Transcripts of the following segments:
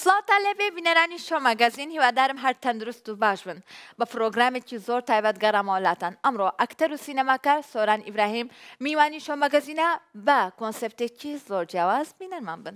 سڵاتان لەبێ بینەرانی شۆ مەگەزین هیوادارم هەر تەندروست و باش بن بە پرۆگرامێکی زۆر تایبەت گەڕامەوە وڵاتان ئەمڕۆ ئەکتەر و سینەماکار سۆران ئیبراهیم میوانی شۆ مەگەزینە بە کۆنسێپتێکی زۆر جیاواز بینەرمان بن.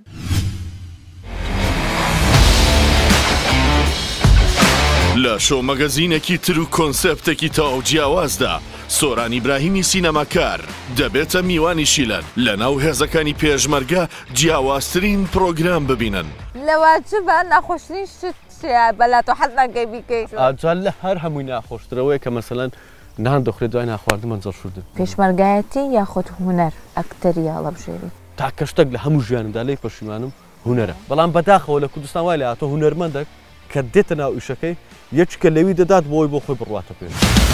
لە شۆ مەگەزینێکی تر و کۆنسێپتێکی تەواو جیاوازدا سۆران ئیبراهیمی سینەماکار دەبێتە میوانیشی لە ناو هێزەکانی پێشمەرگە جیاوازترین پرۆگرام ببینن. لەواجبە ناخۆشترین شت چییە بەلات و حەز ناکەی بیکەیت؟ ئاجال لە هەر هەمووی ناخۆشترەوەی کە مەسەلەن نان دەخورێت دوای ناخواردن مەنجەڵ شوردن. پێشمەرگایەتی یاخود هونەر ئەکتەریە هەڵەبژێری. تاکە شتێک لە هەموو ژیانمدا لێی پەشیمانم هونەرە. بەڵام بەداخەوە لە کوردستان وای لە هاتۆ هونەرمەندێک کە دێتە ناو ئیشەکەی یەکێکە لەوی دەدات بۆی بۆ خۆی بڕواتە پێش.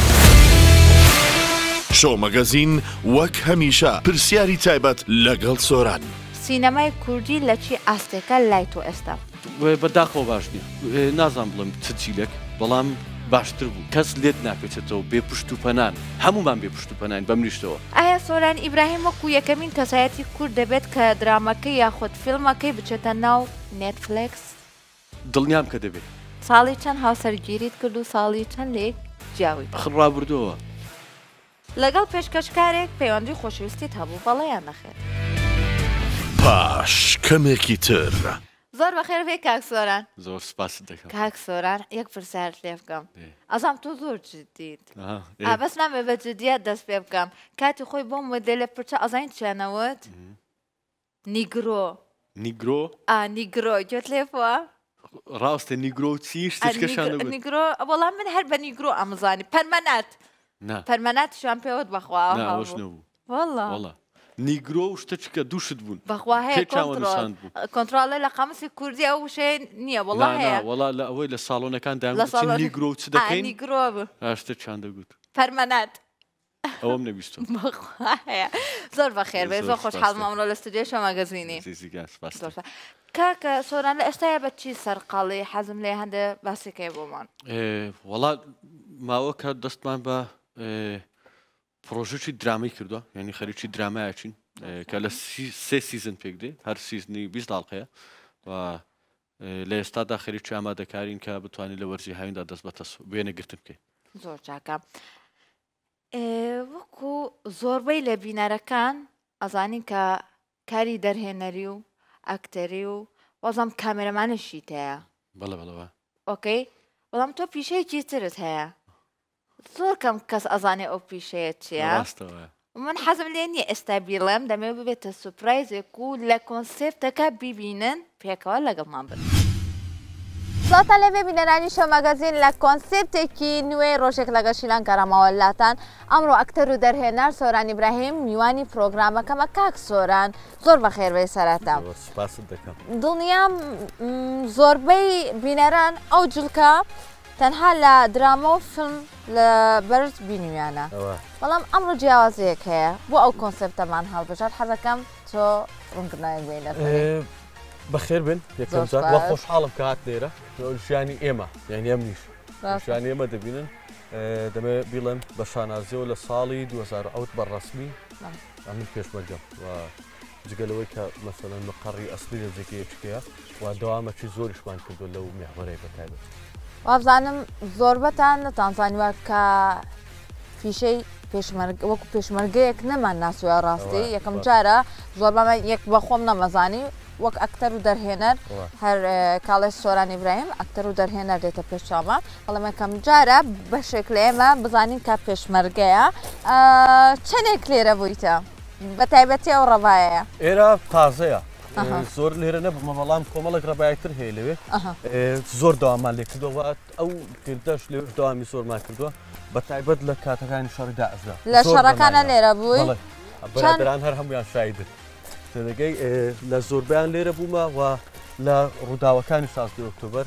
شۆ مەگەزین وەک هەمیشە پرسیاری تایبەت لەگەڵ سۆران. سینەمای کوردی لە چی ئاستێکە لای تۆ ئێستا؟ بەداخەوە باش نییە. نازانم بڵم چ چیلێک بەڵام باشتر بوو. کەس لێت ناپێچێتەوە بێ پشت و پەنان. هەمومان بێ پشت و پەنان بەمریشتەوە. ئایا سۆران ئیبراهیم وەکو یەکەمین کەسایەتی کورد دەبێت کە درامەکەی یاخود فیلمەکەی بچێتە ناو نێتفلێکس؟ دڵنیام کە دەبێت. ساڵی چەند هاوسەرگیریت کرد و ساڵی چەند لێک جیاوی؟ ڕابردووە. لەگەڵ پێشکەشکارێک پەیوەندی خۆشەویستیت هەبوو بەڵێیان نەخێت. پاش کەمێکی تر. زۆر بەخێر بێ کاک سۆران. زۆر سپاس دەکەم. کاک سۆران یەک پرسیارت لێ بکەم. ئەزانم تۆ زۆر جدیت. بەس نامێ بە جدیەت دەست پێ بکەم. کاتی خۆی بۆ مۆدێلە پرچە ئەزانیت چیانەوت؟ نیگرۆ. نیگرۆ؟ نیگرۆ گوێت لێ بووە؟ ڕاستە نیگرۆ چی شتێکەشان دەگوت؟ نیگرۆ وەڵام من هەر بە نیگرۆ ئەمزانی پەرمەنات. پەرمەناتیشان پێوت بەخوا وەڵا نیگرۆ و شتێککە دووشت بوون بەخوا هەیە کۆنتڕۆڵە لە قاموسی کوردی ئەو شێ نییە وەڵا هەیە وەڵا لە ئەوەی لە ساڵۆنەکان داچین نیگرۆ چ دەکەین؟ نیگرۆ شتێکیان دەگوت پەرمەنات. ئەوەم نەبیستم. بەخوا هەیە زۆر بەخێر بێ زۆر خۆشحاڵم ئەمڕۆ لە ستودیۆ شۆ مەگەزینی. کاکە سۆران لە ئێستاە بە چی سەرقاڵی حەزم لێ هەندێ باسیکەی بۆمان؟ وەڵا ماوە کە دەستمان بە پرۆژێکی درامی کردووە یعنی خەریکی درامایەچین کە لە سێ سیزن پێک دێ هەر سیزنی 20 داڵقەیە و لە ئێستادا خەریکی ئامادەکارین کە بتوانین لە وەرزی هاویندا دەست بە وێنەگرتن بکەین. زۆر چاکە. وەکو زۆربەی لە بینەرەکان ئەزانین کە کاری دەرهێنەری و ئەکتەری و وەزەم کامێرەمانشیت هەیە. بەڵێ بەڵەوە. ئۆکەی بەڵام تۆ پیشەیەکی ترت هەیە. زۆر کەم کەس ئەزانێ ئەو پیشەیە چییە؟ من حەزم لێ نییە ئێستا بیڵێم دەمەوێت ببێتە سوپرایزێک و لە کۆنسێپتەکە بیبینن پێکەوە لەگەڵمان بن. سڵاتان لەبێ بینەرانی شۆ مەگەزین لە کۆنسێپتێکی نوێ ڕۆژێک لەگەشیلان گەڕامەوە وڵاتان ئەمڕۆ ئەکتەر و دەرهێنەر سۆران ئیبراهیم میوانی پرۆگرامەکەمە کاک سۆران زۆر بەخێر بێ سەرەتا. دڵنیام زۆربەی بینەران ئەو جوڵکە تەنها لە درامە و فیلم لە بەرز بینویانە بەڵام ئەمڕۆ جیاوازەیەک هەیە بۆ ئەو کۆنسێپتەمان هەڵبژات حەزەکەم تۆ ڕوونکردنەوەی لە بەخێر بن یەکەم جار وە خۆشحاڵم کە هات لێرە ژیانی ئێمە یعنی ئەم نیش ژیانی ئێمە دەبینن دەمێ بیڵێم بە شانازیەوە لە ساڵی 2010 بەڕەسمی ئەمن پێشمەرگەم و جگەلەوەی کە مەسەلەن مەقەڕی ئەسلی لە جێگەیەکەیە و دەوامەکی زۆریشمان کردو لەو میحوەرەی بەتایبەت. وابزانم زۆربەتان نەتانزانیوە کە فیشەی وەکو پێشمەرگەیەک نەمان ناسووە ڕاستی یەکەم جارە زۆربەمە یەک بە خۆم نەمەزانی وەک ئەکتەر و دەرهێنەر هەر کاڵی سۆران ئیبراهیم ئەکتەر و دەرهێنەر دێتە پێشچاومە بەڵام یەکەم جارە بەشێک لە ئێمە بزانین کە پێشمەرگەیە چەندێک لێرە بوویتە بە تایبەتی ئەو ڕەبایەیە؟ ئێرە تازەیە زۆر لێرە نەبوومە بەڵام کۆمەڵک ڕەبایەتر هەیە لەوێ زۆر داوامان لێ کردووە ئەو گردەش لێش داوامی زۆرمان کردووە بە تایبەت لە کاتەکانی شەڕی داعشدا لە شەڕەکانە لێرە بووی بەرادەران هەر هەمویان شایدن تێدەگەی لە زۆربیان لێرە بوومە و لە ڕووداوەکانی 16 ئۆکتۆبەر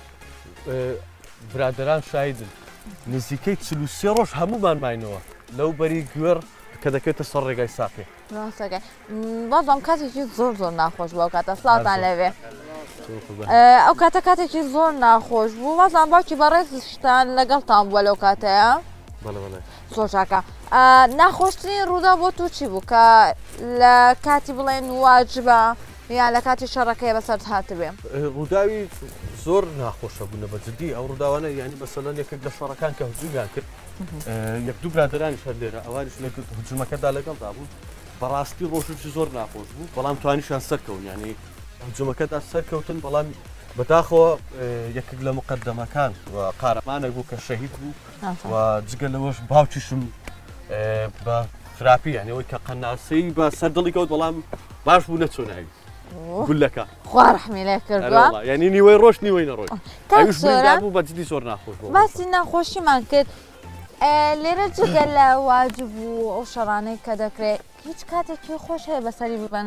برادەران شایدن نزیکەی 43 ڕۆژ هەمومان ماینەوە لەو بەری گوێر کە دەکەوێتە سەر ڕێگای ساقی. بەڵام کاتێکی زۆر زۆر ناخۆش بوو کاتە سڵاتان لەوێ ئەو کاتێکی زۆر ناخۆش بوو وازان باوکی بەڕێزشتان لەگەڵتان بووە لەو کاتەیە زۆر چاکە ناخۆشترین ڕوودا بۆ تو چی بوو کە لە کاتی بڵێن واجبە یا لە کاتی شەڕەکەی بەسەر هاتبێ ڕووداوی زۆر ناخۆشە بوونە بەجددی ئەو ڕووداوانە یعنی بەسەلەن یەکێک لە شەڕەکان کە هجومیان کرد یەک دوو برادرانی شەر لێرە ئەوانیش لە هجومەکەدا لەگەڵدا بوو بەڕاستی ڕۆژێکی زۆر ناخۆش بوو بەڵام توانیشان سەرکەون یعنی هجومەکەدا سەرکەوتن بەڵام بەداخەوە یەکێک لە مقدمەکان و قارەمانێک بوو کە شەهید بوو و جگە لەوەش باوکیشم بە خراپی یعنی ئەوەی کە قەناسەی بە سەردڵی کەوت بەڵام باش بوو نەچۆناوی گولەکە خوا ڕەحمی لێ کردووە یعنی نیوەی ڕۆژ نیوەی نەڕۆی ئەویش بوو بەجددی زۆر ناخۆش بوو باسی ناخۆشیمان کرد لێرە جگە لە واجب و ئەو شەڕانەی کە دەکرێت هیچ کاتێکی خۆش هەیە بەسەری ببەن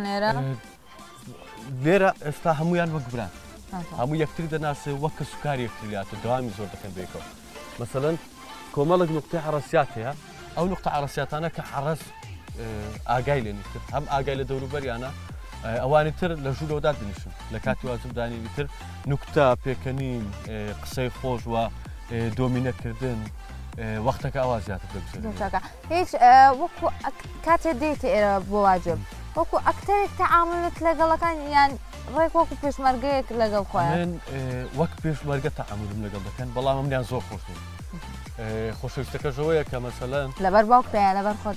لێرە ئێستا هەمویان وەک بران هەموو یەکتری دەناسێ وەک کە سوکاری یەکتریاتە داوامی زۆر دەکەن بێکەوە مەسەلەن کۆمەڵک نقطەی عەرەسیات هەیە ئەو نقطە عەرەسیاتانە کە عەرەس ئاگای لێنی کرد هەم ئاگای لە دەوروبەریانە ئەوانی تر لە ژوورەوەدا دنیشن لە کاتی واجبدانی تر نوکتە پێکەنین قسەی خۆش و دۆمینەکردن وەختەکە ئەوا زیاتر دەبێت هیچ وەکو کاتێ دێتە ئێرە بۆ واجب وەکو ئەکتەرێک تەعاملت لەگەڵەکان یان ڕێک وەکو پێشمەرگەیەک لەگەڵ خۆیان وەک پێشمەرگە تەعاملم لەگەڵ دەکەن بەڵام ئەمیان زۆر خۆش بوو خۆشەویستەکەشەوەیە کە مەسەلەن لەبەر باوکتەیە لەبەر خۆت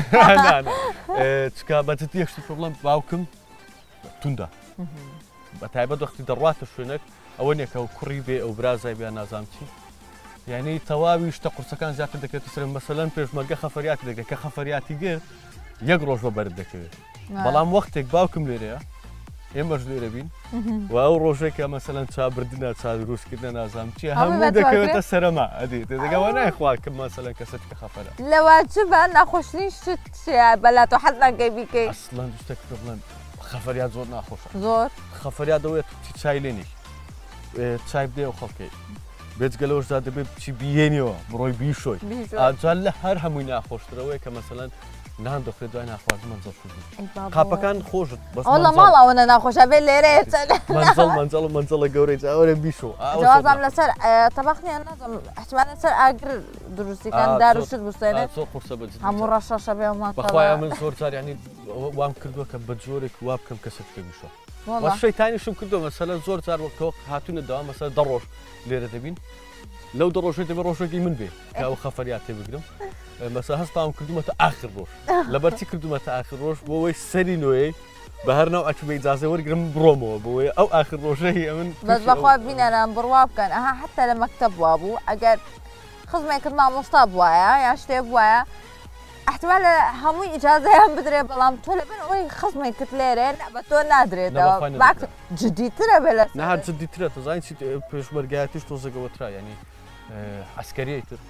چکە بەجددی یەکشتی پرۆبڵەم باوکم توندە بە تایبەت وەختی دەڕواتە شوێنێک ئەوە نییە کە کوڕی بێ ئەو برازای بیان نازام چی یعنی تەواوی شتە قورسەکان زیاتر دەکرێت سەر مەسەلەن پێشمەرگە خەفەریاتی دەکرێت کە خەفەریاتی گرت یەک ڕۆژ بە بەرد دەکەوێت بەڵام وەختێک باوکم لێرەیە ئێمەش لێرە بین و ئەو ڕۆژێکە مەسەلەن چابردنە چادروستکردن نازام چیە هەموو دەکەوێتە سەرەما ئەدی دەگەوە نایخواکە مەسەلەن کەسێک کە خەفەرە لە واجبە ناخۆشترین شت بەلات و حەز ناکەی بیکەی ئەسڵەن شتێک بڵێن خەفەریات زۆر ناخۆشە زۆر خەفەریات دەوێت چای لێنی چای بدێ و خەڵکەی بێجگە لەوەشدا دەبێت چی بیێنیەوە بڕۆی بیشۆی ئاجار لە هەر هەمووی ناخۆشترەوەی کە مەسەلەن نان دەخرێت دوای ناخواردن مەنزەڵ قاپەکان خۆشت لە ماڵ ئەوەنە ناخۆشە بێت لێرە منزەڵە گەورەی ئەوە بیشۆ جوازم لەسەر تەبەخنیان نازم احتمال لەسەر ئاگر دروستیکان داروشت بووسێنێت هەموو ڕەشەشە بێ بەخوایە من زۆر جار یعنی وام کردووە کە بە جۆرێک وا بکەم کەسێککە بیشۆ شەیتانیشم کردو مەسەلەن زۆر جار وەکەوە هاتوونە داوا مەسەر دەڕۆژ لێرە دەبین لەو دەڕۆژێت دەبێت ڕۆژێکی من بێ کە ئەو خەفەریات تێ بگرم مەسا هەستاوم کردومەتە ئاخر ڕۆژ لەبەرچی کردومەتە ئاخر ڕۆژ بۆەوەی سەری نوێی بە هەر ناو ئەچبەی جازە وەرگرم بڕۆمەوە بۆی ئەو ئاخر ڕۆژەی ئەمن بەس بەخوا بینەران بڕوا بکەن ئەها حتا لە مەکتەب وا بوو ئەگەر خزمێکرد مامۆستا بواە یا شتێ بواە احتمال هەمووی ئیجازەیان بدرێ بەڵام تۆ لەبەر ئەوەی خزمێک کرد لێرێ بە تۆ نادرێتەوە جدیترە بێ لە نەهات جدیترە تۆزانین چی پێشمەرگایەتیش تۆزەگەوەترا ینی عسکەریەی تر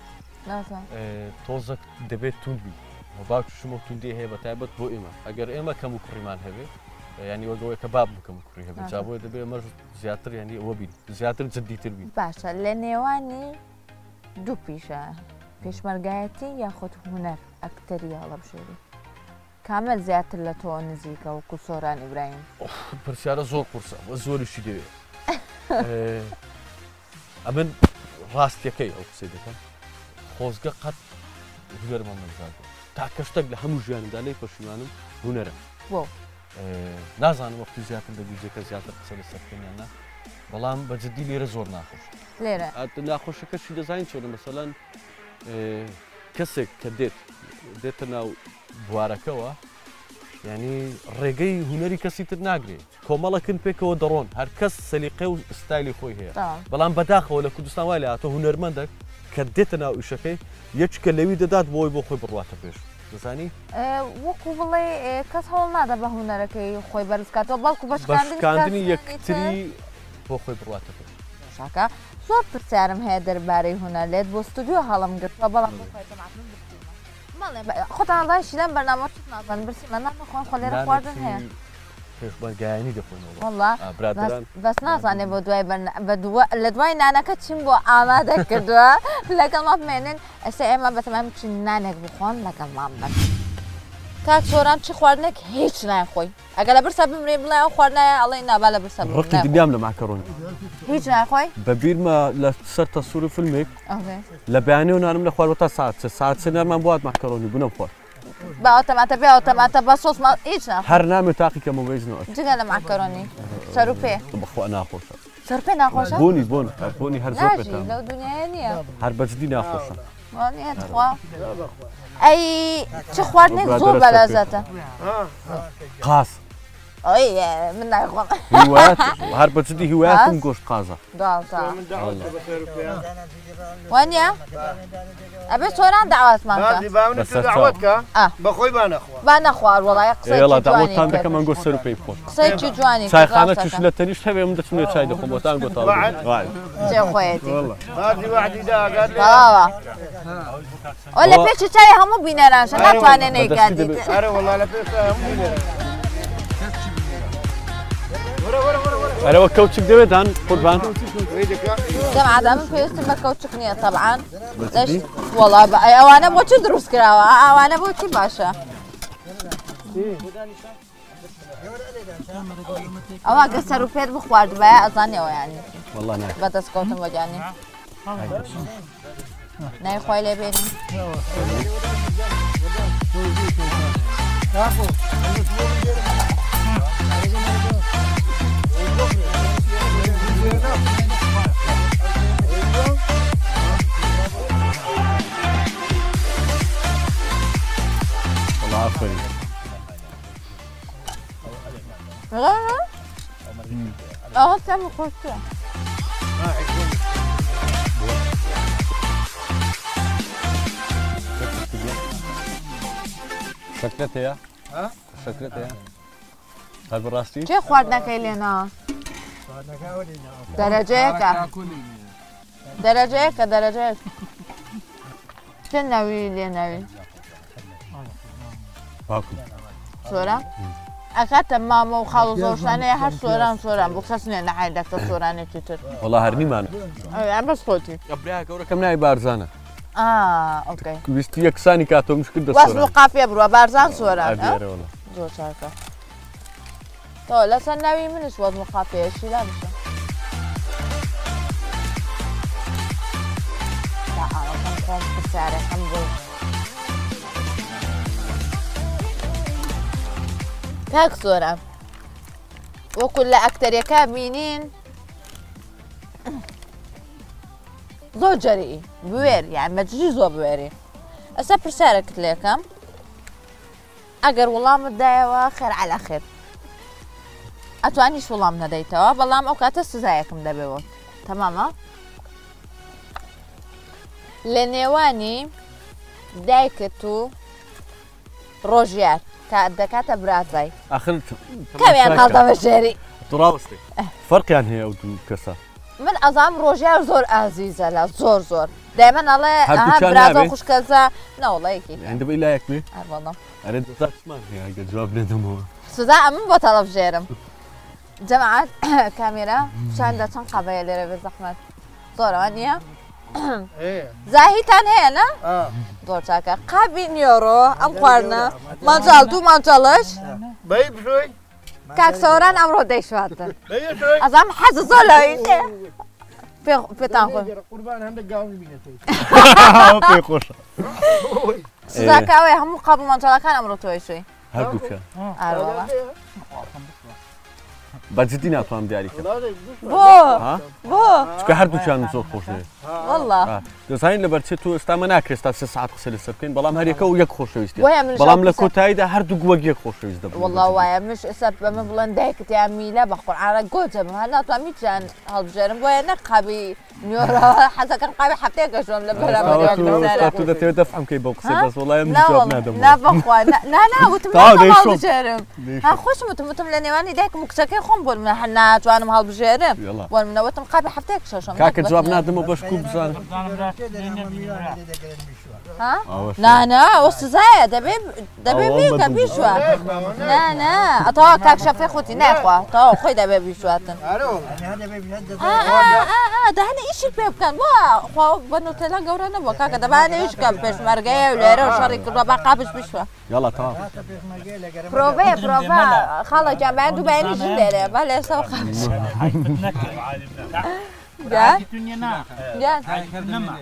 تۆزە دەبێت توندبی باوکیشم و توندی هەیە بە تایبەت بۆ ئێمە ئەگەر ئێمە کەم و کوڕیمان هەبێت ینی وەگەوەی کە باب بکەم و کوڕی هەبێت جا بۆی دەبێت ئەمەش زیاتر ینی ئەوە بین زیاتر جدیتر بین باشە لە نێوانی دوو پیشە پێشمەرگایەتی یاخۆت هونەر ئەکتەری هەڵە بژێری کامل زیاتر لە تۆ نزیکە وەکو سۆران ئیبراهیم پرسیارە زۆر قورسە زۆریشی دەوێت ئەمن ڕاستیەکەی ئەو قسەی دەکەم خۆزگە قەت هونەرمان نەزانێت تا کەشتێک لە هەموو ژیانمدا لێی پەشیمانم هونەرە نازانم وەختی زیاتر دەبیجێکە زیاتر قسە لەسەر بکەنیانە بەڵام بەجددی لێرە زۆر ناخۆش لێرە ناخۆشەکەشی دەزانین چۆنە مەسەلەن کەسێک کە دێتە ناو بوارەکەەوە ینی ڕێگەی هونەری کەسی تر ناگرێت کۆمەڵەکن پێکەوە دەڕۆن هەر کەس سەلیقە و ستایلی خۆی هەیە بەڵام بەداخەوە لە کوردستان وای لە هاتۆ هونەرمەندێک کە دێتە ناو ئیشەکەی یەککە لەوی دەدات بۆی بۆ خۆی بڕواتە پێش دەزانی وەکو بڵێ کەس هەوڵ نادە بە هونەرەکەی خۆی بەرزکاتەوە بەڵکو بەشکاندنی یەکتری بۆ خۆی بڕواتە پێش شاکە زۆر پرسیارم هەیە دەربارەی هونەر لێت بۆ ستودیۆ هەڵم گرتووە بەڵام خۆتان داشیدەم بەرنامە نازان برسیمە ناخۆن خۆ لێرە خواردن هەیە پێشمەرگایانی دەخۆنەوە وەڵا بەس نازانێ بۆ دوای لە دوای نانەکە چیم بۆ ئامادە کردووە لەگەڵ مێنن ئەسێ ئێمە بەتەمام چین نانێک بخۆن لەگەڵمان بن کاک سۆران چی خواردنێک هیچ نایخۆی ئەگە لە برسە بمرێ بڵێ ئەو خواردنایە ئەڵێ نابا لە برسە ڕقی دنیام لە ماکەڕۆنی هیچ نایخۆی بەبیرمە لە سەر تەسووری فیلمێک لە بەیانێ و نانم لە خواردوە تا ساعت سێ نەرمان بوات ماکەڕۆنی بوونم خۆر با تەماتە بێ تەماتە بە سۆس هیچ ناخۆ هەر نامێ تاقی کەمە بێزنەوە جگە لە ماکەرۆنی سەر و پێ بەخوا ناخۆشە سەر پێ ناخۆشە بوونی هەر زۆر ناژی لەو دنیاە نییە هەر بەجددی ناخۆشە خوا ئەی چ خواردنێک زۆر بەلازەتە قاس ئەی من نایخۆم هەر بەجددی هیوایەتم گۆشت قازە وانە ئەبێ سۆران داواتمان بەخۆی بانەخوا با نەخوار وڵای داوەتان دەکەم من گۆ سەر و پێی بخۆش قسەیکی جوانی چایخانە چش لە تەنیشت هەبێ من دەچمێ چای دەخۆم بۆتان گۆتاڵ جێخۆیەتی تاوا ئەو لە پێچی چای هەموو بینەرانشە ناتوانێ نەیگاندیت ئەرەوە کەوچک دەوێتان قوربان جەمعەدا من پێویستم بە کەوچک نییە تەبعان وەڵا ئەوانە بۆچی دروست کراوە ئەوانە بۆچی باشە ئەوە گە سەر و پێت بخوارد بە ئەزانیەوە یانی بەدەستکەوتم وەجانی نایخوای لێ بێنی آفرین آقا کم خوشته شکلت هەیە؟ شکلت هەیە؟ هەر بەڕاستی؟ چێ خواردنەکەی لێنەوە؟ دەرەجەیەکە دەرەجەیەک چ نەوی لێنەوی؟ باکم سۆران؟ ئەکاتە مامە و خاڵ و زۆشتانەیە هەر سۆران بۆ کەس نێ نەحای دەکتە سۆرانێکی تر وەڵا هەر نیمانە ئەم بەس خۆتی برا گەورەکەم ناوی بارزانە ئۆکەی ویستی یەکسانی کاتۆ مشکل دە واز بۆ قافێ بڕوە بارزان سۆران سۆران زۆر چاکە تۆ لەسەر ناوی منش واز بۆ قافەیەشی لا بشە خۆم پرسیارەکەم بۆ کاک سۆران وەکو لە ئەکتەرەکە بینین زۆر جەرئی بوێر یان مەجلی زۆر بوێری ئەستا پرسیارەکەت لێکەم ئەگەر وەڵامت دایەوە خێر عەلا خێر ئەتوانیش وەڵام نەدەیتەوە بەڵام ئەو کاتە سزایەکم دەبێەوە تەمامە لە نێوانی دایکت و ڕۆژیار دەکاتە برازای کەویان هەڵدە بە شێری ڕاوستێ فەرقیان هەیە ئەو دوو کەسە من ئەزام ڕۆژیار زۆر ئازیزە لە زۆر دایمەن ئەڵێ برازە خوشکەزە نەوڵەیەکی دەبی لایەک بێ ئەوەڵم ئەرێ ئەگەر جواب نێدەمەوە سوزا ئەمن بۆ تەڵەبژێرم جەماعەت کامێرە شاندا چەند قەبەیە لێرە بێ زەحمەت زۆرەوە نییە زاهیتان هەیە نە؟ زۆر چاکە قابی نیۆڕۆ ئەم خواردنە ماجاڵ دوو ماجاڵش کاک سەوران ئەمڕۆ دەیشواتن ئەزام حەز زۆر لەوی پێتان خۆ پێی خۆشە سزاکەوەی هەموو قاب و ماجاڵەکان ئەمڕۆ تۆی شوی هەردووکە ئاروەڵە بەجددی ناتوانم دیاریکەم بۆ چکە هەردووچیان زۆر خۆش دەوێت وەڵڵا دەزانین لەبەرچێت تۆ ئێستامە ناکرێت تا 3 ساعت قسە لەسەر بکەین بەڵام هەرێکە و یەک خۆشەویستی بەڵام لە کۆتاییدا هەردوو گووەک یەک خۆشەویست دەبێت وەڵڵا وایە مش ئێستا بە من بڵێن دایکتیان میلە بە قورعانە گۆجە بم هەر ناتوان میتیان هەڵبژێرم بۆیە نەک قابی نیۆرەوە حەزەکەم قابی هەفتەیەکەشۆم لە بەرامبەر تو دەتەوێت دەفعم کەی بەو قسە بەس وەڵای من جواب نادەم نا بەخوا ناوتم هەڵبژێرم خۆشم وتم لە نێوانی دایکم کچەکەی خۆم بۆ منە ناتوانم هەڵبژێرم بۆ منەوەتم قابی هەفتەیەکشەشۆم کاکە جواب نادەمەوە بەشکو بزانم نا ئەوە سزایە دەبێ بیکە بیشوە نا ئەتەوە کاک شەفەی خۆتی ناخوا تەواو خۆی دەبێ بیشواتن دەهانە ئیشی پێ بکەن خوا بە نوتێلا گەورە نەبووە کاکە دەبانێ ئیشکە پێشمەرگەیە و لێرە و شەڕی کردووە با قابش بیشوە یاڵا تەواو پرۆڤە خاڵە جامبیان دووبیانی ژ لێرە با لێسەوە قابش جان الدنيا نعم جان نما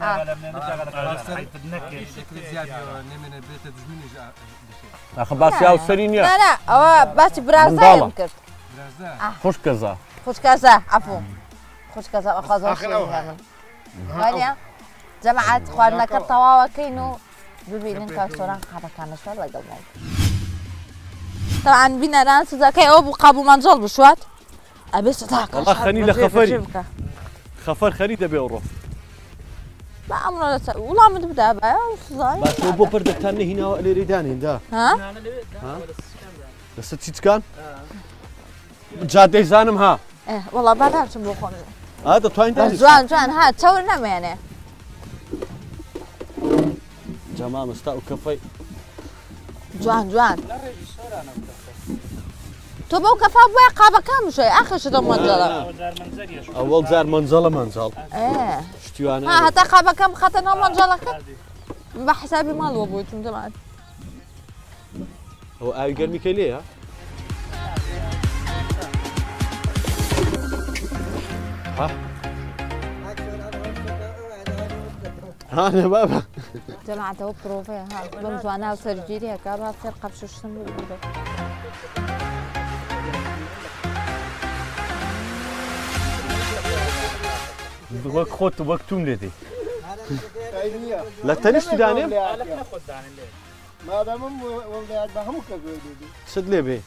خباسی ئاوسەری نییە لا لا ئەوە باسی برازایم کرد خوشکەزە خوشکەزە عفو خوشکەزە ئەخوازە وانە جەماعەت خواردنەکە تەواوەکەین و ببینن کاکسۆران قاپەکانەشوار لەگەڵمان طبعا بینەران سزاکەی ئەوە بوو قابوو مانجەڵ بشوات ئەبێ سەتاکە والله خەنی لە خەفەری خەفەر خەری دەبێ ئەوڕۆ با ئەمڕۆ لەسەر وڵامت بدا بە سزای باشەوە بۆ پەردەکتان نەهیناوە لێرەی دانێندا ها لەسەر چیتکان جادەی زانم ها وەڵا باداچم بۆ خۆم دەتوانین جوان جوان ها چاور نەمێنێ جەما مەستا و کەفەی جوان جوان تۆ بەو کەفا بۆیە قاپەکان بشۆی ئاخشتە مەنجەڵە ئەوەڵ جار مەنجەڵە مەنجاڵ شتیوانە ها هەتا قاپەکەم بخاتە ناو مەنجەڵەکە بە حسابی ماڵوە بۆی چون دەمات ئەو ئاوی گەرمیکەی لێیە هانە بابا جەماعەتەوە پرۆڤەیە ها بەم جوانە و سەرگیریەکە با فێر قەپششتن بوو وەک خۆت وەک توم لێ دەی لە تەنیشتی دانێم شت لێ بێ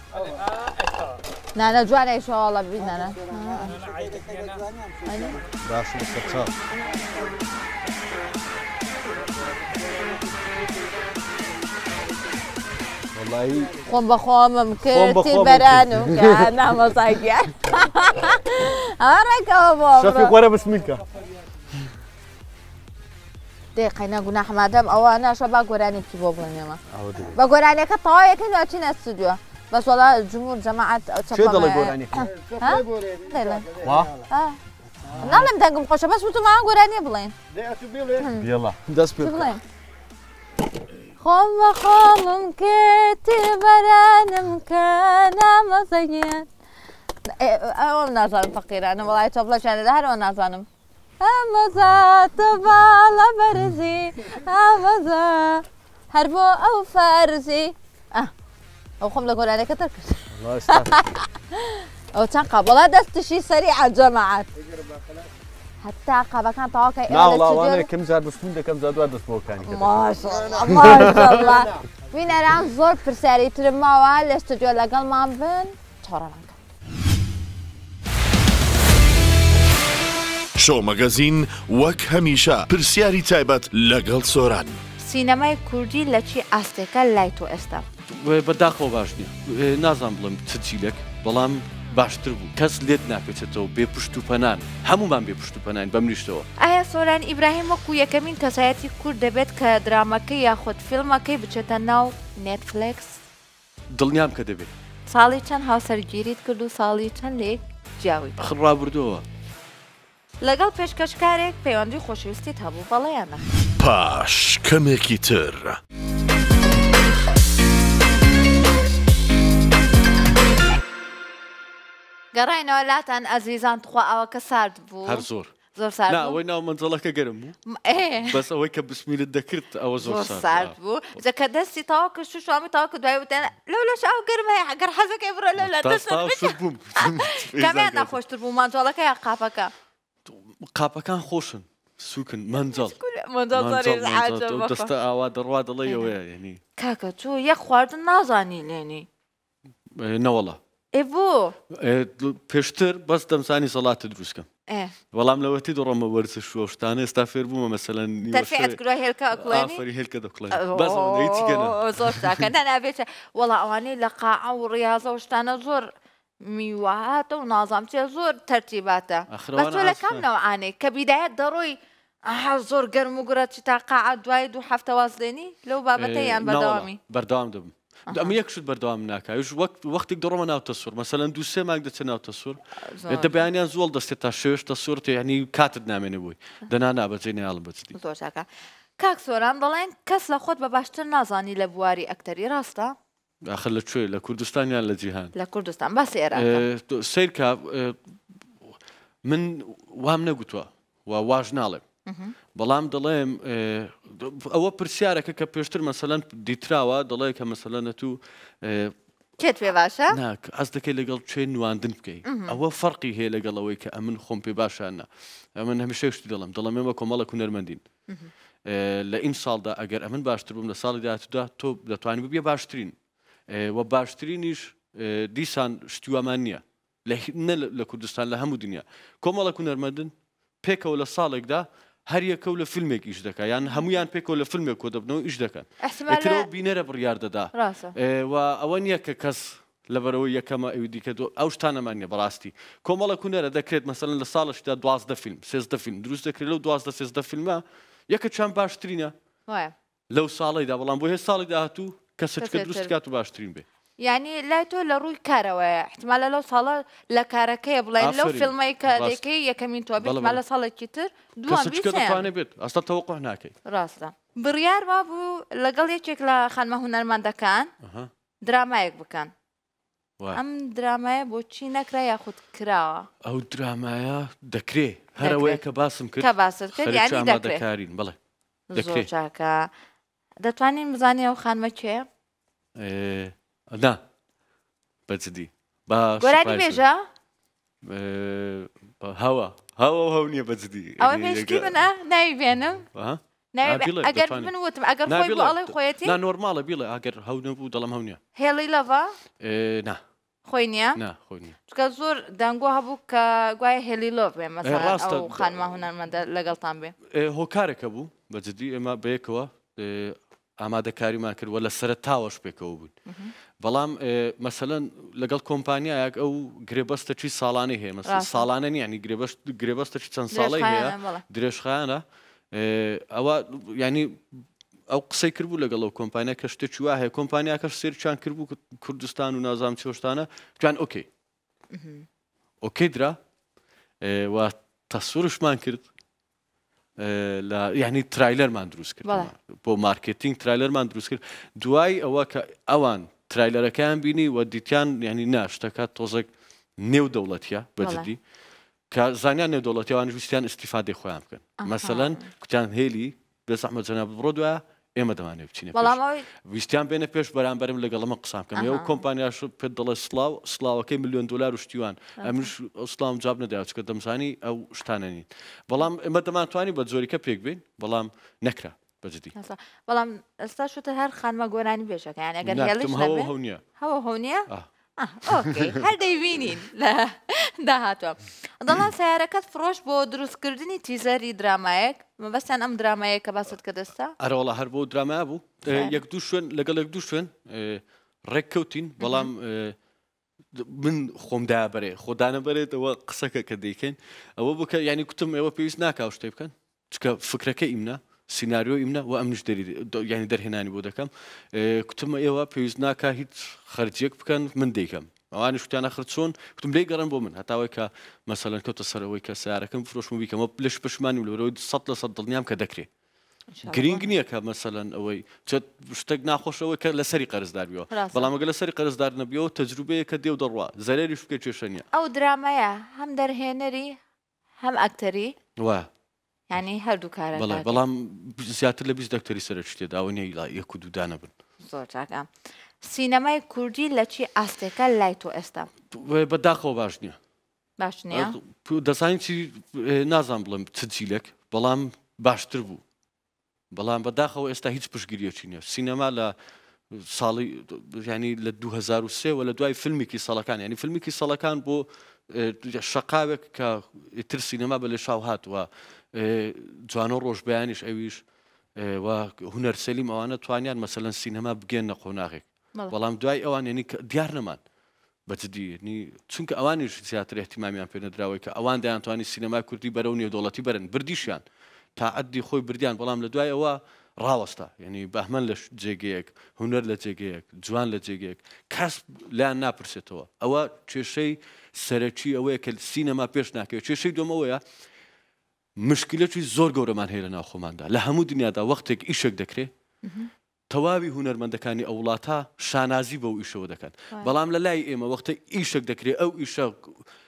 نانە جوانە شەواڵە بینەنە باش بەسەر چاو وەڵایی خۆم بە خۆمم کردی بەران و کە نامەزاگیان ڕێکەوە بۆ شەفیق وەرە بسمیلکە دقیقەی گوناح مادەم ئەوە ناشە با گۆرانێکی بۆ بڵێنێمە بە گۆرانەکە تەواو یەکەین واچینە ستودیۆ بەس وەڵا جمهور جەماعەت چێ دەڵێ گۆرانی ناڵێم دەنگم خۆشە بەس وتمان گۆرانیە بڵێن بێڵە دەست پێ بڵێن خۆم بە خۆمم کردی بەرانم کە نامەزەگیان ئەوم نازانم فەقیرانە وەڵای تۆ بڵەشانەدا هەرەوە نازانم ئەمەزا تۆ باڵە بەرزی ئەمەزا هەر بۆ ئەو فەرزی ئەو خۆم لە گۆرانەکە تەر کرد ئەو چەند قابڵە دەستشی سەریع جەماعەت هەتا قابەکان تەواوکە ناوڵاوانەیە کەم جار بستون دەکەم جار دووار دەست بۆکانی ماشەڵڵا بینەران زۆر پرسیاری ترم ماوە لە ستودیۆ لەگەڵمان بن چۆڕەمان شۆ مەگەزین وەک هەمیشە پرسیاری تایبەت لەگەڵ سۆران سینەمای کوردی لە چی ئاستێکە لای تۆ ئێستا بەداخەوە باش نییە نازان بڵم چ چیلێک بەڵام باشتر بوو کەس لێت ناپێچێتەوە بێ پشت و پەنان هەمومان بێ پشت و پەنان بەمریشتەوە ئایا سۆران ئیبراهیم وەکو یەکەمین کەسایەتی کورد دەبێت کە درامەکەی یاخود فیلمەکەی بچێتە ناو نێتفلێکس دڵنیام کە دەبێت ساڵی چەند هاوسەرگیریت کرد و ساڵی چەند لێک جیاوی ڕابردووە لەگەڵ پێشکەشکارێک پەیوەندی خۆشەویستیت هەبوو بەڵێیانە پاش کەمێکی تر گەڕاینەوە لاتان ئەزیزان تخوا ئەوەکە سارد بوو هەر زۆر زۆر سارد ئەوەی ناو منجەڵەکە گەرم بوو بەس ئەوەی کە بسمیلت دەکرد ئەوە زۆر سارد بوو جەکە دەستی تاوا کرد شوامی تاوا کە دوای وتێن لەو لە شاو گەرمەیە ئەگەر حەزەکەی بڕۆ لەو لە دەست بووم کامیان ناخۆشتر بوو مانجۆڵەکە یا قاپەکە قاپەکان خۆشن سوکن مەنجەڵ دەستە ئاوا دەڕوا دەڵێ ئەوەیە یعنی کاکە چۆ یەک خواردن نازانی لێنی نەوەڵە بۆ پێشتر بەس دەمسانی سەڵاتە دروستکەم وەڵام لەوەتی دەڕۆمە وەرزە شوشتانە ئێستا فێر بوومە مەسەلەن هێلکەفری هێلکە دەکڵێن زۆر تاکە نابێتە وەڵا ئەوانەی لە قاع و ڕاضە و شتانە زۆر میواتە و نازامچێ زۆر تەرتیباتە بەس تۆ لە کام نەوعانەی کە بیدایەت دەڕۆی زۆر گەرم و گورە چی تا قاع دوای 2 هەفتە وازلێنی لەو بابەتەیان بەردەوامی بەردەوام دەبم ئەمە یەکشت بەردەوام ناکایش وەختێک دەڕۆمە ناو تەسوور مەسەلەن 2-3 مانگ دەچێت ناو تەسوور دەبیانیان زۆڵ دەستێت تا 6 تەسوور یعنی کاتت نامێنێ بووی دەنا نابەجێ ناڵم بەچی زۆرچاکە کاک سۆران دەڵێن کەس لە خۆت بە باشتر نازانی لە بواری ئەکتەری ڕاستە؟ ئاخر لەکوێ لە کوردستانیان لە جیهان لە کوردستان باسی عێراق سیرکە من وام نەگوتووە واژ ناڵێم بەڵام دەڵێم ئەوە پرسیارەکە کە پێشتر مەسەلەن دیتراوە دەڵێ کە مەسەلەن تو کێت پێ باشە؟ ناک ئەس دەکەی لەگەڵ کوێ نواندن بکەیت ئەوە فەرقی هەیە لەگەڵەوەی کە ئەمن خۆم پێ باشانە ئەمن هەمیشە شتی دەڵێم ئێمە کۆمەڵە هونەرمەندین لە ئین ساڵدا ئەگەر ئەمن باشتر بووم لە ساڵی داهاتوودا تۆ دەتوانانی ببیە باشترین و باشترینیش دیسان شتیوامان نییە لە کوردستان لە هەموو دنیا کۆمەڵە هونەرمەندن پێکەوە لە ساڵێکدا هەر یەکە و لە فیلمێک ئیش دەکات یان هەمویان پێکەوە لە فیلمێک کۆ دەبنەوە ئیش دەکەن ئەترەوە بینەرە بڕیار دەدا و ئەوە نییە کە کەس لەبەرەوەی یەکەمە ئەوی دیکە ئەو شتانەمان نیە بەڕاستی کۆمەڵە هونەرە دەکرێت مەسەلەن لە ساڵشدا 12 فیلم 13 فیلم دروست دەکرێت لەو 12 فیلمە یەکە چەند باشترینە لەو ساڵیدا بەڵام بۆ هێ ساڵی داهاتوو کەسەچکە دروست کات و باشترین بێ یعنی لای تۆ لە ڕووی کارەوەیە احتمالە لەو ساڵە لە کارەکەیە بڵێن لەو فیلمەی کە دەکەی یەکەمین تۆ بێت لە ساڵێکی تر دەتوانێت بێت ئەستا تەوەقع ناکەیت ڕاستە بڕیار وا بوو لەگەڵ یەکێک لە خانمە هونەرمەندەکان درامایەک بکەن ئەم درامایە بۆچی نەکرا یاخود کراوە ئەو درامایە دەکرێت هەرەوەیە کە باسم کرد کە باست کرد یعنی دەکارین بڵێ زۆر چاکە دەتوانین بزانێ ئەو خانمە کێ نا بەجددی گۆرانی بێژە هەوا هەو نییە بەجددی ئەوە مێشکی منە ناوی بێنم ئەگەر من وتم ئەگەر خۆی بۆ ئەڵێ خۆیەتی نۆرماڵە بیڵێ ئەگەر هەو نەبوو دەڵم هەو نییە هێڵی لەڤە نا خۆی نییە خۆی نییە چکە زۆر دەنگۆ هەبوو کە گوایە هێلی لۆڤ بێ مەسەڵەن ئەو خانمە هونەرمەندە لەگەڵتان بێ هۆکارێکە بوو بەجددی ئێمە بەیەکەوە ئامادەکاریمان کردوە لە سەرەتاوەش پێکەوە بوون بەڵام مەسەلەن لەگەڵ کۆمپانیایەک ئەو گرێبەستەچی ساڵانەی هەیە مەسەڵەن ساڵانە نیانی گرێبەستەچی چەند ساڵی هەیە درێژخایانە ئەوە ینی ئەو قسەی کردبوو لەگەڵ ئەو کۆمپانیا کە شتێکی وا هەیە کۆمپانیاکەش سێرچیان کردبوو کوردستان و نازام چۆشتانە جوان ئۆکەی درا و تەسوورشمان کرد یعنی ترایلەرمان دروست کرد بۆ مارکتینگ ترایلەرمان دروست کرد دوای ئەوە کە ئەوان ترایلەرەکەیان بینی و دیتیان ینی ناشتەکە تۆزێک نێو دەوڵەتیە بەجددی کە زانیان نێو دەوڵەتیەوان ویستیان ئیسیفادەی خۆیان بکەن مەسەلەن کوتیان هێلی بێ زەحمەت جەناب بڕۆ دوایە ئێمە دەمانێت بچینە ویستیان بێنە پێش بەرامبەرم لەگەڵ ئەمە قسام بکەم ئێوە کۆمپانیاش پێ دەڵێ سڵاوەکەی $1,000,000 وشتیوان ئەمش ئەسلام جاب نەدایە چکە دەمزانی ئەو شتانە نین بەڵام ئێمە دەمانتوانی بە جۆریکە پێک بین بەڵام نەکرا بەجددی بەڵام ئێستا شتە هەر خانمە گۆرانی بێژەکە یان ئەگەر هێڵش هەو نییە هەو نییە هەر دەیبینین لە داهاتوە دەڵان سیارەکەت فرۆش بۆ دروستکردنی تیزەری درامایەک مەبەستیان ئەم درامایە کە باست کردستا ئەرەوەڵە هەر بۆ درامای بوو یەک دوو شوێن لەگەڵ یەک دوو شوێن ڕێککەوتین بەڵام من خۆمدا بەرێ خۆدانە بەرێتەوە قسەکە کە دەیکەین ئەوە بکە ینی کوتم ئێوە پێویست ناکاو شتێ بکەن چکە فکرەکە ئیمنە سیناریۆ ئیمنە و ئەمنش ینی دەرهێنانی بۆ دەکەم کوتمە ئێوە پێویست ناکە هیچ خەرجێک بکەن من دەیکەم ئەوانی شتیانە خرچۆن کوتم لێ گەڕن بۆ من هەتاوای کە مەسەلەن کەوتە سەرەوەی کە سیارەکەم فرۆشم بیکەمە لەش پشمانی لەوەی 100% دڵنیام کە دەکرێت گرنگ نییە کە مەسەلەن ئەوەی شتێک ناخۆشەوەی کە لەسەری قەرزدار بیەوە بەڵام ئەگە لەسەری قەرزدار نەبیەوە تەجروبەیە کە دێو دەڕوا زەرێریش بکە کێشە نییە ئەو درامایە هەم دەرهێنەری هەم ئەکتەری وە ینی هەردوو کارە بەڵام زیاتر لە 20 دەکتەری سەرچ تێدا ئەوە نیە یەک و دوودانە بن زۆر چاکە سینەمای کوردی لە چی ئاستێکە لای تۆ ئێستا بەداخەوە باش نییە باش نییە دەزانین چی نازان بڵم چ جیلێک بەڵام باشتر بوو بەڵام بەداخەوە ئێستا هیچ پشتگیریەکی نییە سینەما لە ساڵی ینی لە 2003 و لە دوای فیلمێکی ساڵەکان ینی فیلمێکی ساڵەکان بۆ شەقاوێک کە ئیتر سینەما بە لێ شاو هاتووە جوانۆ ڕۆژبیانیش ئەویش و هونەر سەلیم ئەوانە توانیان مەسەلەن سینەما بگێنە قۆناغێک بەڵام دوای ئەوان ینی دیار نەمان بەجددی چونکە ئەوانیش زیاتر احتیمامیان پێ نەدراوەی کە ئەوان دەیانتوانی سینەمای کوردی بەرەو نێودەوڵەتی بەرن بردیشیان تا عەدی خۆی بردیان بەڵام لە دوای ئەوە ڕاوەستا یعنی بەهمەن لە جێگەیەک هونەر لە جێگەیەک جوان لە جێگەیەک کەس لاان ناپرسێتەوە ئەوە کێشەی سەرەکی ئەوەیە کە سینەما پێش ناکەوێت کێشەی دۆمەوەیە مشکلەتی زۆر گەورەمان هەیە لە ناو خۆماندا لە هەموو دنیادا وەختێک ئیشێک دەکرێت تەواوی هونەرمەندەکانی ئەو وڵاتە شانازی بەو ئیشەوە دەکەن بەڵام لە لای ئێمە وەختە ئیشێک دەکرێت ئەو ئیشە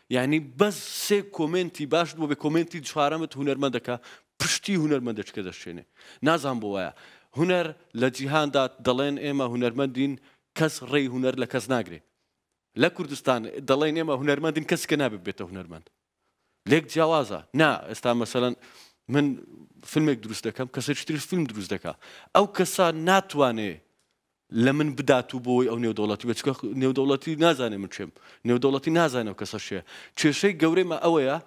یعنی بەس سێ کۆمنتی باش بۆ بێ کۆمنتی چوارەمت هونەرمەندەکە پشتی هونەرمەندەچکە دەشێنێ نازان بۆ وایە هونەر لە جیهاندا دەڵێن ئێمە هونەرمەندین کەس ڕێی هونەر لە کەس ناگرێت لە کوردستان دەڵێن ئێمە هونەرمەندین کەسکە نابێت بێتە هونەرمەند لێک جیاوازە نا ئێستا مەسەلەن من فیلمێک دروست دەکەم کەسێکی تر فیلم دروست دەکا ئەو کەسە ناتوانێ لە من بدات و بۆی ئەو نێودەوڵەتی بچکە نێودەوڵەتی نازانێ من چێم نێودەوڵەتی نازانێ و کەسە شێ کێشەی گەورەیمە ئەوەیە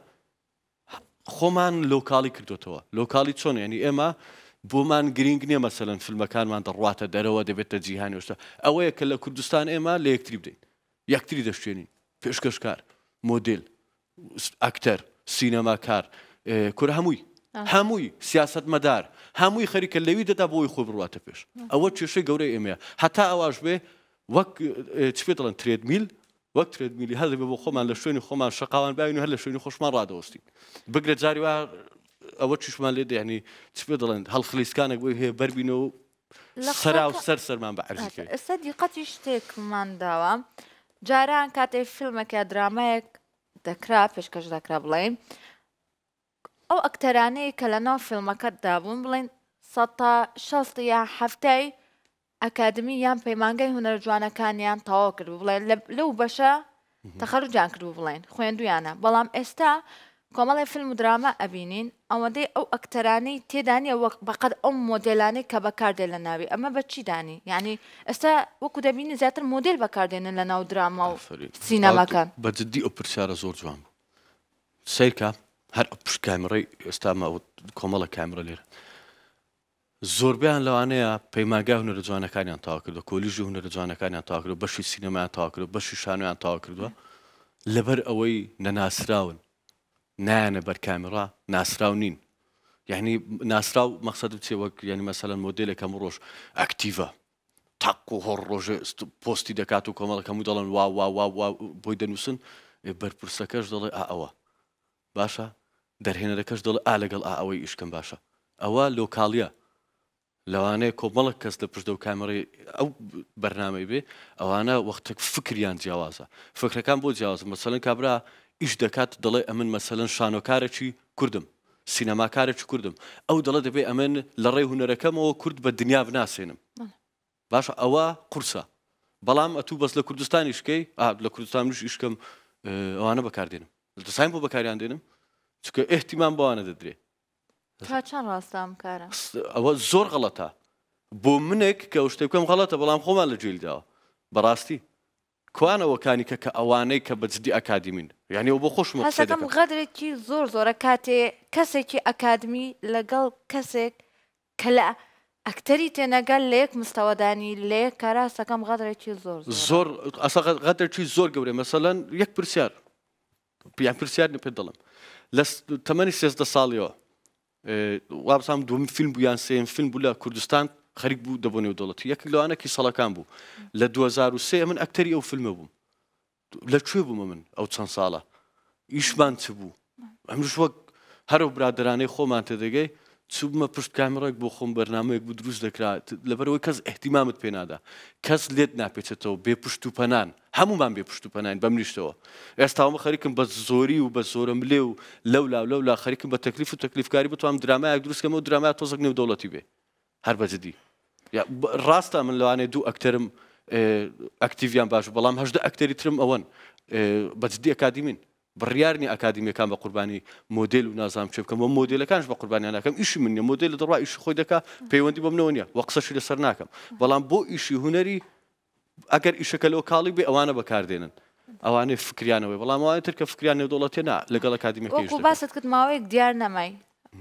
خۆمان لۆکاڵی کردوتەوە لۆکاڵی چۆن ینی ئێمە بۆمان گرنگ نییە مەسەلەن فیلمەکانمان دەڕواتە دەرەوە دەبێتە جیهانی وشتە ئەوەیە کە لە کوردستان ئێمە لە یەکتری بدەین یەکتری دەشتێنین پێشکەشکار مۆدل ئەکتەر سینەماکار کورە هەمووی سیاست مەدار هەمووی خەریکە لەوی دەدا بۆی خۆ بڕواتە پێش ئەوە کێشەی گەورەی ئێمەیە هەتا ئەواش بێ وەک چ پێ دەڵێن ترێدمیل وەک ترێدمیلی هەر دەبێ بۆ خۆمان لە شوێنی خۆمان شەقاوان باوین و هەر لە شوێنی خۆشمان ڕادەوەستین بگرە جاری وا ئەوە چشمان لێ دەیانی چ پێ دەڵێن هەڵخلیسکانێک بۆی هەیە بەربینەوە سەرا و سەرمان بە عەرزیکەی ئێستا دیقەتی شتێکمان داوە جاران کاتێک فیلمێکە درامایەک دەکرا پێشکەش دەکرا بڵێن ئەو ئەکتەرانەیە کە لە ناو فیلمەکەت دابوون بڵێن 60 یا 70 ئەکادمی یان پەیمانگەی هونەر جوانەکانیان تەواو کرد بڵێن لەو بەشە تەخەرروجان کرد بڵێن خوێندویانە بەڵام ئێستا کۆمەڵی فیلم و درامە ئەبینین ئەوەندەی ئەو ئەکتەرانەی تێدانیە وەک بەقەت ئەو مۆدلانەی کە بەکاردێن لە ناوی ئەمە بەچی دانی یعنی ئێستا وەکو دەبینی زیاتر مۆدل بەکاردێنن لە ناو دراما و سینەماکان بەجددی ئەو پرسیارە زۆر جوان بوو سیرکە هەر پشت کامێرەی ئێستامە کۆمەڵە کامێرە لێرە زۆربیان لەوانەیە پەیمانگای هونەرە جوانەکانیان تاوا کردووە کۆلیژی هونەرە جوانەکانیان تاوا کردووە بەشی سینەمایان تاوا کردووە بەشی شانۆیان تاوا کردووە لەبەر ئەوەی نەناسراون نایانە بەر کامێرا ناسراو نین یعنی ناسراو مەقسەدم چێ وەک یعنی مەسەلەن مۆدێلێکەم ڕۆژ ئەکتیڤە تاق و هەڕ ڕۆژێ پۆستی دەکات و کۆمەڵەکەم و دەڵێن وا بۆی دەنووسن بەرپرسەکەش دەڵێ ئەوە باشە دەرهێنەرەکەش دەڵێ لەگەڵ ئەوەی ئیشکەم باشە ئەوە لۆکاڵیە لەوانەیە کۆمەڵک کەس لە پشت و کامێرەی ئەو بەرنامەی بێ ئەوانە وەختێک فکریان جیاوازە فکرەکان بۆ جیاوازە مەسەلەن کابرا ئیش دەکات دەڵێ ئەمن مەسەلەن شانۆکارێکی کوردم سینەماکارێکی کوردم ئەو دەڵێ دەبێ ئەمن لە ڕێی هونەرەکەمەوە کورد بە دنیا بناسێنم باشە ئەوە قورسە بەڵام ئەتوو بەس لە کوردستانی شکەی لە کوردستان منیش ئیشکەم ئەوانە بەکاردێنم دەسایم بۆ بەکاریان دێنم چکە ئێحتیمان بۆوانە دەدرێ تا چەند ڕاستام کارە ئەوە زۆر غەڵەتە بۆ منێک کە ئەو شتێکم غەڵەتە بەڵام خۆمان لە جێیداوە بەڕاستی کوانەوەکانی کە ئەوانەی کە بەجددی ئەکادیمین یعنی ئەو بۆ خۆشمە هەسەکەم غەدرێکی زۆرە کاتێ کەسێکی ئەکادمی لەگەڵ کەسێک کە لە ئەکتەری تێنەگەل لە یەک مستەوەدانی لێ کاراستەکەم غەدرێکی زۆر ئەسا غەدرێکی زۆر گەورەی مەسەلەن یەک پرسیار یان پرسیار پێ دەڵم لە تەمەنی 13 ساڵیەوە وابزانم دوم فیلم بوو یان سێم فیلم بوو لە کوردستان خەریک بوو دەبوو نێودەوڵەتی یەک لەوانەکی سەڵەکان بوو لە 2003 من ئەکتەری ئەو فیلمە بووم لەکوێ بوومە من ئەو چەند ساڵە ئیشمان چ بوو ئەمش وەک هەرو برادرانەی خۆمان تێدەگەی چوبمە پشت کامێرەیەک بۆ خۆم بەرنامەیەک بوو دروست دەکرات لەبەرەوەی کەس ئەحتیمامت پێ نادا کەس لێت ناپێچێتەوە بێ پشت و پەنان هەمومان بێ پشت و پەنان بەم نیشتەوە ئێستاوە خەریکم بە زۆری و بە زۆرە ملێ و لەولا خەریکم بە تەکلیف و تەکلیفکاری بتوانم درامایەک دروستکەمە و درامای تۆزێک نێودەوڵەتی بێ هەر بەجددی ڕاستە من لەوانێ دوو ئەکتەرم ئەکتیڤیان باش بەڵام هەژدە ئەکتەری ترم ئەوەن بەجددی ئەکادیمین بڕیارنی ئەکادیمیەکان بە قوربانی مۆدل و نازام چێ بکەم و مۆدلەکانش بە قوربانیان ناکەم ئیشی من نیە مۆدل دەڕوا ئیش خۆی دەکا پەیوەندی بۆ منەوە نییە وە قسەشی لەسەر ناکەم بەڵام بۆ ئیشی هونەری ئەگەر ئیشەکە لۆکاڵی بێ ئەوانە بەکاردێنن ئەوانەی فکریانەوەی بەڵام ئەوانە تر کە فکریان نێودەوڵەتیە نا لەگەڵ ئەکادیمیەکەیش وەکو باست کرد ماوەیەک دیار نەمای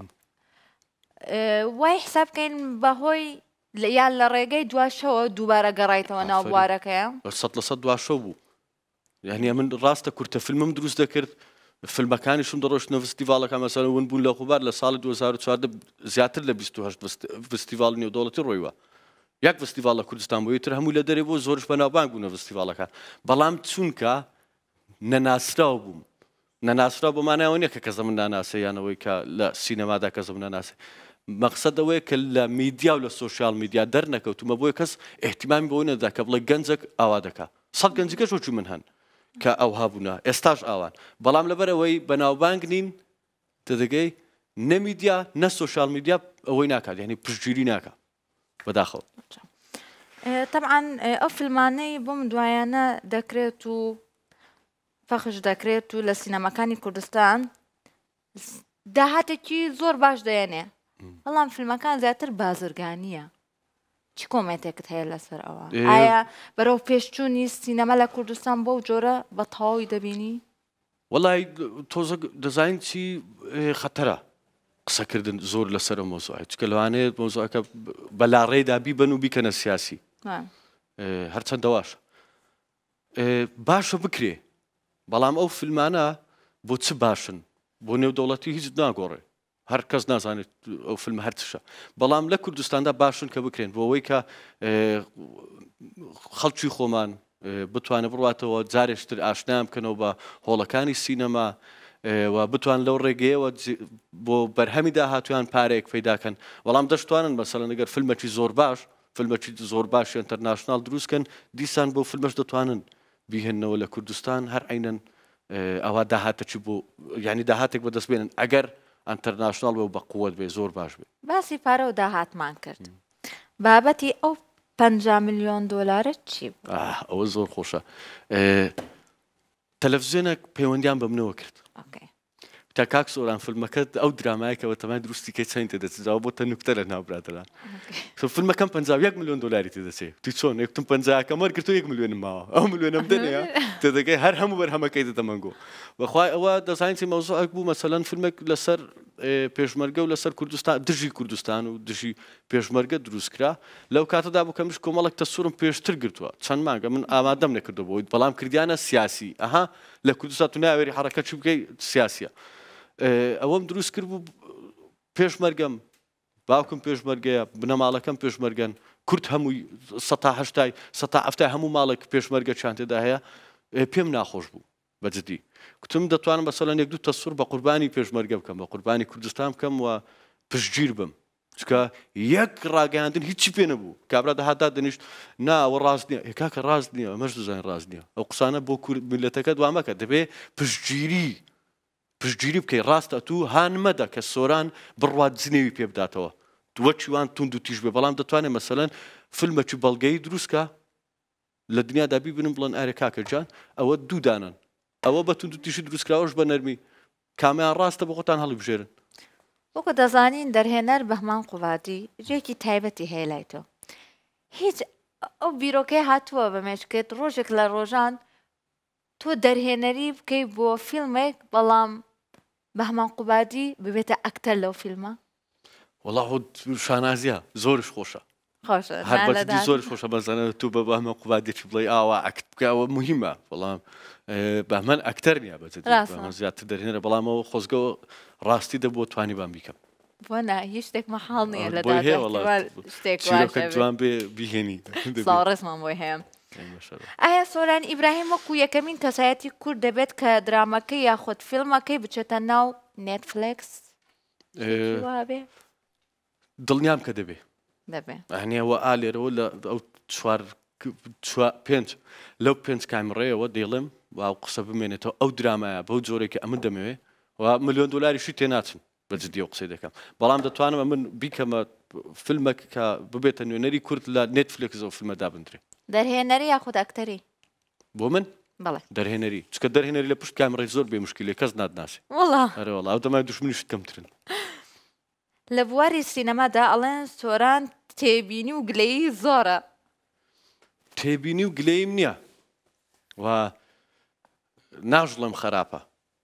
وای حساب بکەین بەهۆی یان لە ڕێگەی دواشەوە دووبارە گەڕایتەوە ناو بوارەکەیە 100% دواشە بوو یعنی من ڕاستە کورتە فیلمم دروست دەکرد فیلمەکانیشم دەڕۆشتنە فستیڤالەکە مەسەلەن ون بوون لە خوبار لە ساڵی 2014 زیاتر لە 28 فستیڤال نێودەوڵەتی ڕۆیوە یەک فستیڤال لە کوردستان بۆ یەتر هەموو لە دەرێ بۆ زۆرش بەناوبانگ بوونە فستیڤالەکە بەڵام چونکە نەناسراو بووم نەناسراو بۆمانایەوە نییە کە کەسە من ناناسێ یانەوەی کە لە سینەمادا کەسە من ناناسێ مەقسەد ئەوەیە کە لە میدیا و لە سۆشیال میدیا دەرنەکەوتومە بۆیە کەس ئێحتیمامی بۆ نەدا کە بڵێ گەنجێک ئاوا دەکا 100 گەنجەکەش وەچوو من هەن کە ئەو هابوونا ئێستاش ئاوان بەڵام لەبەرەوەی بەناوبانگ نین تدەگەی نەمیدیا نە سۆشال میدیا ئەوەی ناکات یعنی پشتگیری ناکات بەداخەوە طبعا ئەو فیلمانەی بۆم دوایانە دەکرێت و پەخش دەکرێت و لە سینەماکانی کوردستان داهاتێکی زۆر باش دەێنێ بەڵام فیلمەکان زیاتر بازرگانیە چی کۆمنتێکت هەیە لەسەر ئەوە ئایا بەرەو پێشچوونی سینەما لە کوردستان بۆ جۆرە بە تەواوی دەبینی وەڵی تۆزە دەزانین چی خەتەرە قسەکردن زۆر لەسەر مۆزوعی چکە لەوانەیە مۆزوعەکە بەلاڕێدا بیبەن و بیکەنە سیاسی هەرچەندەواش باشە بکرێ بەڵام ئەو فیلمانە بۆ چ باشن بۆ نێودەوڵەتی هیچ ناگۆڕێ هەر کەس نازانێت ئەو فیلم هەرچشە بەڵام لە کوردستاندا باشن کە بکرێن بۆ ئەوەی کە خەڵکی خۆمان بتوانە بڕاتەوە جارێشتر ئاشنام بکەنەوە بە هۆڵەکانی سینەما و بتوان لەو ڕێگەیەوە بۆ بەرهەمی داهاتویان پارێک پەیداکەن بەڵام دەشتوانن مەسەڵەن ئەگەر فیلمێکی زۆر باش فیلمێکی زۆر باش ئینتەرناشناڵ دروستکەن دیسان بۆ فیلمەش دەتوانن بیهێننەوە لە کوردستان هەر عینەن ئەوە داهاتێکی بۆ یعنی داهاتێک بەدەست بێنن ئەگەر ئەنتەرناشناڵ بێ و بە قووەت بێ زۆر باش بێ باسی پارە و داهاتمان کرد بابەتی ئەو 50 ملیۆن دۆلارە چی ئەوە زۆر خۆشە تەلەڤیزیۆنێک پەیوەندیان بە منەوە کرد تا کاک سۆران فیلمەکەت ئەو درامایەکەوە تەمای دروستی کەی چەند تێدەچێتەوە بۆ تە نوکتە لە ناوبرادەران فیلمەکەم 51 ملیۆن دۆلاری تێدەچێت تی چۆن یەکتم 50کە مەرگرت و 1 ملیۆنم ماوە ئەو ملیۆنم دەنێە تێدەگەی هەر هەموو بەرهەمەکەی دەتەمەنگۆ بەخوای ئەوە دەزانیتی مەوزوعێک بوو مەسەلەن فیلمێک لەسەر پێشمەرگە و لەسەر کوردستان دژی کوردستان و دژی پێشمەرگە دروستکرا لەو کاتەدا بوو کەمیش کۆمەڵک تەسوورم پێشتر گرتووە چەند مانگە من ئامادەم نەکردەوە بەڵام کردیانە سیاسی ئەها لە کوردستان تو ناوێری حرەکە چی بکەی سیاسیە ئەوەم دروست کرد بوو پێشمەرگەم باوکم پێشمەرگەیە بنەماڵەکەم پێشمەرگەن کورد هەمووی 1970 هەموو ماڵێک پێشمەرگە چیان تێدا هەیە پێم ناخۆش بوو بەجددی کوتم دەتوانم بەسەڵەن یەک دوو تەسوور بە قوربانی پێشمەرگە بکەم بە قوربانی کوردستان بکەم و پشتگیر بم چکە یەک ڕاگەاندن هیچی پێ نەبوو کابرا داهاتا دەنیشت نا ئەوە ڕاست نییە کاکە ڕاست نییە ئەمەش دەزانین ڕاست نییە ئەو قسانە بۆ میلەتەکە دوامەکە دەبێ پشتگیری بکەی ڕاستە تو هانمەدە کە سۆران بڕوات جنێوی پێ بداتەوە وە چیوان تونند و تیژ بێ بەڵام دەتوانێت مەسەلەن فیلمێکی بەڵگەی دروستکە لە دنیادا بیبنم بڵێن ئارێ کاکە جان ئەوە دوودانن ئەوە بە تونند و تیژی دروستکراوەش بە نەرمی کامیان ڕاستە بۆ خۆتان هەڵی بژێرن وەکو دەزانین دەرهێنەر بەهمان قوڵاتی ژێکی تایبەتی هەیە لای تۆ هیچ ئەو بیرۆکەی هاتووە بەمێشکێت ڕۆژێک لە ڕۆژان تۆ دەرهێنەری بکەی بۆ فیلمێک بەڵام بەهمان قوڵاتی ببێتە ئەکتەر لەو فیلمە وەڵا شانازیە زۆرش خۆشە هەر بەجددی زۆرش خۆشە بەزانە تو بە بەهمە قوڵاتێکی بڵێ ئاوا ئەکت بکەوە مهمە بەڵام بەهمان ئەکتەر نییە بەجددی زیاتر دەرهێنەرە بەڵامەوە خۆزگەوە ڕاستی دەبووە توانیبان بیکەم بۆنا هیچ شتێک مەحاڵ نییە لە شتێک جوان بێ بیهێنی ڕێزمان بۆی هەیە ئایا سۆران ئیبراهیم وەکو یەکەمین کەسایەتی کورد دەبێت کە درامەکەی یاخود فیلمەکەی بچێتە ناو نێتفلێکس دڵنیام کە دەبێ هەنیەوە ئالێرەوە لە ئەو پێنج لەو پێنج کامڕێەوە دێڵم واو قسە بمێنێتەوە ئەو درامایە بەو جۆرێکی ئەمن دەمەوێ و ملیۆن دۆلاریشی تێناچن بەجددی ئەو قسەی دەکەم بەڵام دەتوانم من بیکەمە فیلمێک کە ببێتە نوێنەری کورد لە نێتفلێکس ئەو فیلمە دابدرێ دەرهێنەری یاخود ئەکتەری بۆ من بەڵێ دەرهێنەری چکە دەرهێنەری لە پشت کامڕێ زۆر بێ مشکلێ کەس نادناسێ هەرەوەڵ ئەو دەمای دوشمنیشت کەمترن لە بواری سینەمادا ئەڵێن سۆران تێبینی و گلەیی زۆرە تێبینی و گلەیم نییە و ناژڵم خراپە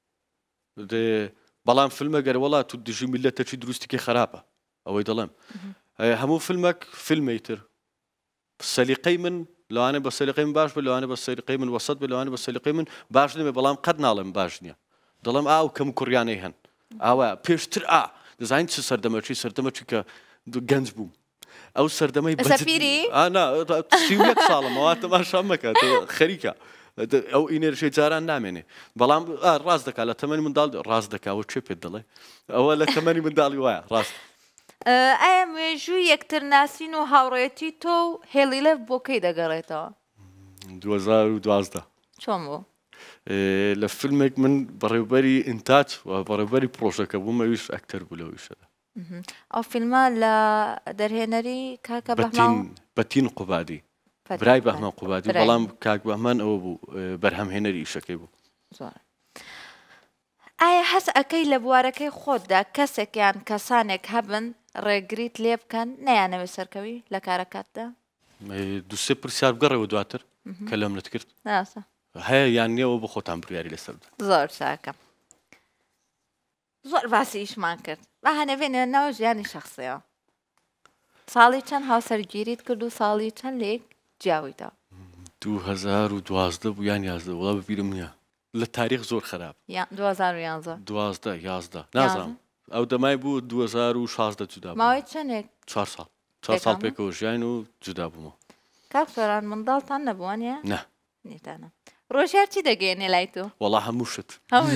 بەڵام فیلمە گەروەڵا تو دژی میلەتەکی دروستیکی خراپە ئەوەی دەڵێم هەموو فیلمێک فیلمەیتر سەلیقەی من لەوانێ بە سەلیقەی من باش بێ لەوانێ بە سەلیقەی من وەسەد بێ لەوانێ بە سەلیقەی من باش نەبێ بەڵام قەت ناڵێم باش نییە دەڵێم ئاو کەم کوڕیانەی هەن ئاوە پێشتر دەزانین چ سەردەمەچی کە گەنج بووم ئەو سەردەمەی سەفیری سی1 ساڵمەوە تەماشام مەکات خەریکە ئەو ئینێرژەی جاران نامێنێ بەڵام ڕاست دەکات لە تەمەنی منداڵ ڕاست دەکاوە چێ پێت دەڵێ ئەوە لە تەمەنی منداڵی وایە ڕاست ئایا مێژووی یەکتر ناسین و هاوڕێتی تۆ و هێڵی لەف بۆ کەی دەگەڕێتەوە 2012 چۆن بوو لە فیلمێک من بەڕێوبەری ئینتاج و بەڕێوبەری پرۆژەکە بووم ئەویش ئەکتەر بوو لەویشەدا ئەو فیلمە لە دەرهێنەری کاکە بەهمان بەتین قوبادی برای بەهمان قوبادی بەڵام کاک بەهمان ئەوە بوو بەرهەمهێنەری ئیشەکەی بوو زۆر ئایا هەست ئەەکەی لە بوارەکەی خۆتدا کەسێک یان کەسانێک هەبن ڕێگریت لێ بکەن نەیانەوێت سەرکەوی لە کارەکاتدا دووسێ پرسیار بگەڕێەوە دواتر کە لەمنت کرد ناسە هەیە یان نییەوە بە خۆتان بڕیاری لەسەر زۆر چاکەم زۆر باسی ئیشمان کرد بە هەنەبێنێنەوە ژیانی شخصیەوە ساڵی چەند هاوسەرگیریت کرد و ساڵی چەند لێک جیاویدا 2012 بوو یان 11 وڵا ببیرم نییە لە تاریخ زۆر خراپ 2011 نازانم ئەو دەمای بوو 2016 جودا ماوەی چەندێک 4 ساڵ پێکەوە ژیان و جودا بوومەوە کاک سۆران منداڵتان نەبووانە نه نیتانە ڕۆژیار چی دەگەێنێ لای تۆ وەڵا هەموو شت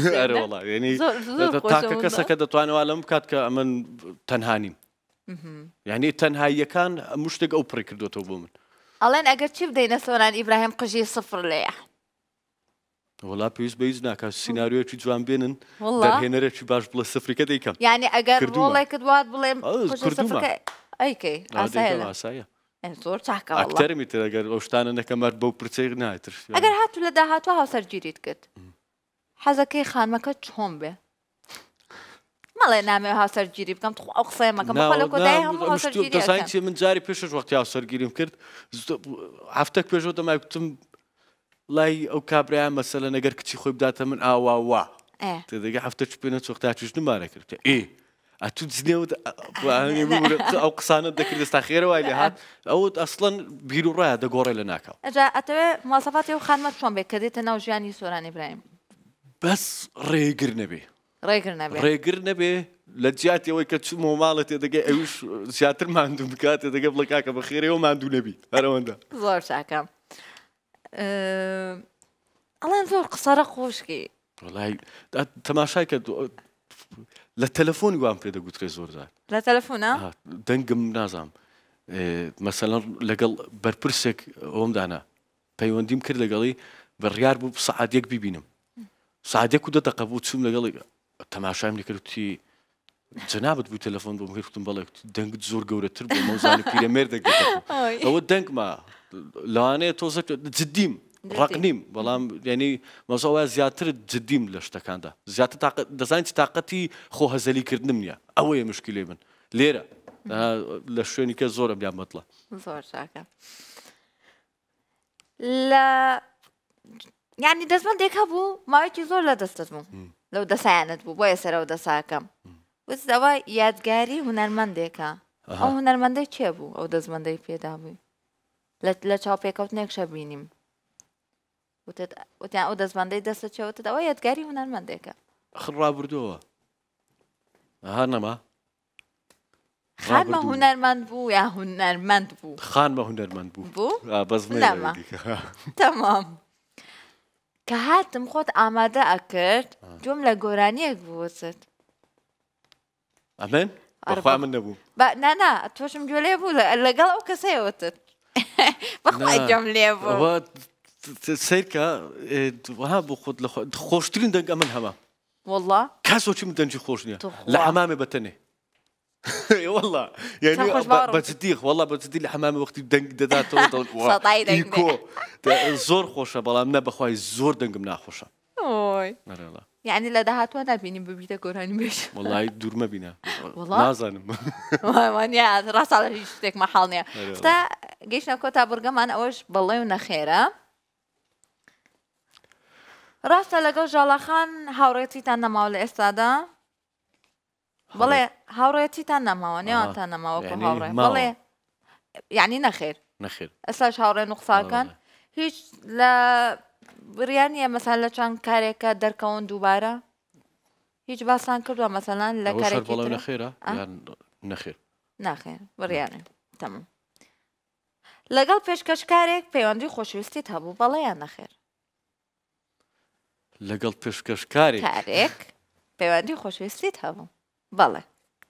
تاکە کەسەکە دەتوانەوە لەم بکات کە ئەمن تەنها نیم یعنی تەنهاییەکان هەموو شتێک ئەو پڕی کردوێتەوە بۆ من ئەڵێن ئەگەر چی بدەینە سۆران ئیبراهیم قژی سفر لێە وڵا پێویست بەهیچ ناکات سیناریۆکی جوان بێنن دەرهێنەرێکی باش بڵێ سفریکە دەیکەم یعنی ئەگەر ڕۆڵێکت وات بڵێم ئەیکەی ئاسایە زۆر چاکە ئەکتەرمی تر ئەگەر ئەو شتانە نەکەمات بەو پرچەی نایتر ئەگەر هاتوو لە داهاتوە هاوسەرگیریت کرد حەزەکەی خانمەکە چۆن بێ مەڵێ نامێ هاوسەرگیری بکەم ئەو قسەیە مەکەم لە کۆتایی هەموو هاوسەرگیری من جاری پێشش وەختی هاوسەرگیریم کرد هەفتەک پێشەوە دەمای گوتم لای ئەو کابرایان مەسەلە نەگەر کچی خۆی بداتە من ئاوا تێدەگە هەفتەش پێنە چۆختاچش نمارە کرد ئەتو جنێوت ئەو قسانت دەکرد دەستا خێرەوای لێ هات ئەوت ئەسڵەن بیر و ڕایە دەگۆڕێ لە ناکەوە ئەتەوێ ماسەفاتی و خانمەت چۆن بێت کە دێتە ناو ژیانی سۆران ئیبراهیم بەس ڕێگر نەبێ ڕێگر نەبێ لە جیاتیەوەی کە چوومەوە ماڵە تێدەگەی ئەوش زیاتر ماندوو بکات تێدەگە بڵێ کاکە بە خێرەوە ماندوو نەبی هەرەوەندە زۆر چاکەم ئەڵێن زۆر قسەرە خۆشکی وڵای تەماشای کە لە تەلەفۆنی وام پێ دەگوترێ زۆر زار لە تەلەفۆنە دەنگم نازام مەسەلەن لەگەڵ بەرپرسێک ئەوەمدانا پەیوەندیم کرد لەگەڵی بەڕیار بوو سەعاتێک بیبینم ساعتێک و 10 دقیقە بوو چوم لەگەڵی تەماشایم لێکردی جەنابەت بووی تەلەفۆن بۆم گرتم بەڵێ دەنگت زۆر گەورەتر بۆ مەوزانی پیرەمێردێک ئەوە دەنگمە لەوانەیە تۆزە جددیم ڕق نیم بەڵام یعنی مەزەوە زیاتر جددیم لە شتەکاندا زیاتر دەزانین تااقەتی خۆ هەزەلیکردنم نییە ئەوەیە مشکلێ من لێرە لە شوێنی کە زۆرم یان مەتڵە زۆر چاکە لە یعنی دەستمەندێک هەبوو ماوەیەکی زۆر لە دەستت بوو لەو دەسایانت بوو بۆیە سەرەوە دەساکەم وەستەوە یادگاری هونەرمەندێکە ئەو هونەرمەندەی چێ بوو ئەو دەستمەندەی پێدا بووی لە چاوپێکەوتنێکشە بینیم وتیان ئەو دەستمەندەی دەستە چێوتت ئەوە یادگاری هونەرمەندێکە ڕابردووە هەر نەما خانمە هونەرمەند بوو یا هونەرمەند بوو خانمە هونەرمەند بوو بەس تەمام کە هاتم خۆت ئامادە ئەکرد جۆم لە گۆرانیەک بووست ئەمن بەخوا من نەبوو نانا تۆشم گوێ لێ بوو لەگەڵ ئەو کەسەیەوتت بەخوای جۆم لێ بوو سیرکە وها بۆ خۆت خۆشترین دەنگ ئەمن هەمە والله کەسۆکی من دەنجی خۆش نییە لە حەمامێ بەتەنێ والله يعني بجديخ والله بجدي الحمام وقتي دنگ دەداتەوە زۆر خۆشە بەڵام نە بەخوای زۆر دەنگم ناخۆشە یعنی لە داهاتوە نبینیم ببیتە گۆرانی بێش وڵی دوورمە بینە نازانم ڕاستە هیچ شتێکمە حاڵ نییە ستا گەیشتە کۆتا بورگەمان ئەوەش بەڵێ و نەخێرە ڕاستە لەگەڵ ژاڵەخان هاوڕێتیتان نەماوە لە ئێستادا بەڵێ هاوڕێتیتان نەماوە نێوانتان نەماوەکو هاوڕێ بەڵێ یعنی نەخێر ئێستاش هاوڕێ نوقساکەن هیچ لە بریانە مەسەن لە چەند کارێکە دەرکەون دووبارە هیچ باسان کردووە مەسەلان لە کارێکی نەخێرە نەخێر ناخێر بڕیانێ تەمام لەگەڵ پێشکەشکارێک پەیوەندی خۆشویستیت هەبوو بەڵێ یان نەخێر لەگەڵ پێشکەشکارێک پەیوەندی خۆشویستیت هەبوو بەڵێ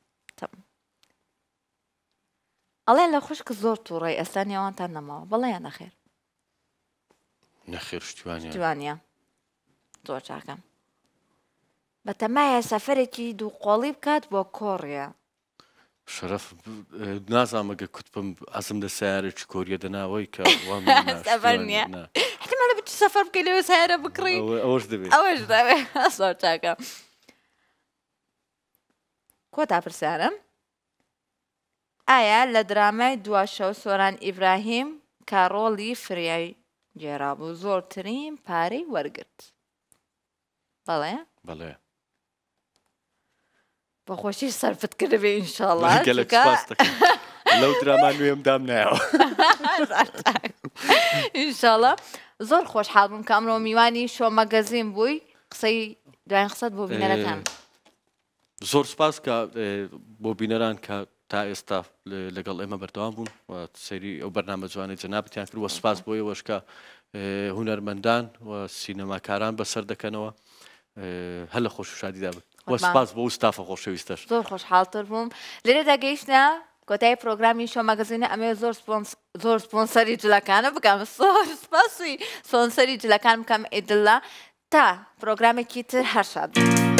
ئەڵێ لە خوشک زۆر تووڕێی ئێستا نێوانتان نەماوە بەڵێ یان نەخێر نەخێر شتوانە زۆر چاکە بەتەمایە سەفەرێکی دووقۆڵی بکات بۆ کۆڕیە شەرەف نازانمەگە کوتپم ئەزم لە سیارێکی کۆریە دەناوەی کە سەفەر نییە احتمالە بچ سەفەر بکەی لەوێ سیارە بکڕی ئەوەش دەبێت ئەوەش دەبێت زۆر چاکە کۆتا پرسیارم ئایا لە درامای دواشەو سۆران ئیبراهیم کارۆڵی فریای گێرابوو زۆرترین پارەی وەرگرت بەڵێ بەڵێ بە خۆشی سەرفت کردبێ ئینشاءڵڵا لەو دراما نوێم دام نایەوە ئینشاءڵڵا زۆر خۆشحاڵ بووم کە ئەمڕۆ میوانی شۆ مەگەزین بووی قسەی دوایین قسەت بۆ بینەرەکان زۆر سپاس کە بۆ بینەران کە تا ئێستا لەگەڵ ئێمە بەردەوام بوون و سەیری ئەو بەرنامە جوانەی جەنابەتیان کرد وە سپاس بۆ ئێوەش کە هونەرمەندان و سینەماکاران بەسەر دەکەنەوە هەر لە خۆش و شادیدا بن وە سپاس بۆ ئوستافە خۆشەویستەش زۆر خۆشحاڵتر بووم لێرەدا گەیشتە کۆتایی پرۆگرامی شۆ مەگەزینە ئەمێ زۆر سپۆنسەری جلەکانە بکەم زۆر سپاسی سپۆنسەری جلەکان بکەم ئیدڵە تا پرۆگرامێکی تر هەر شاد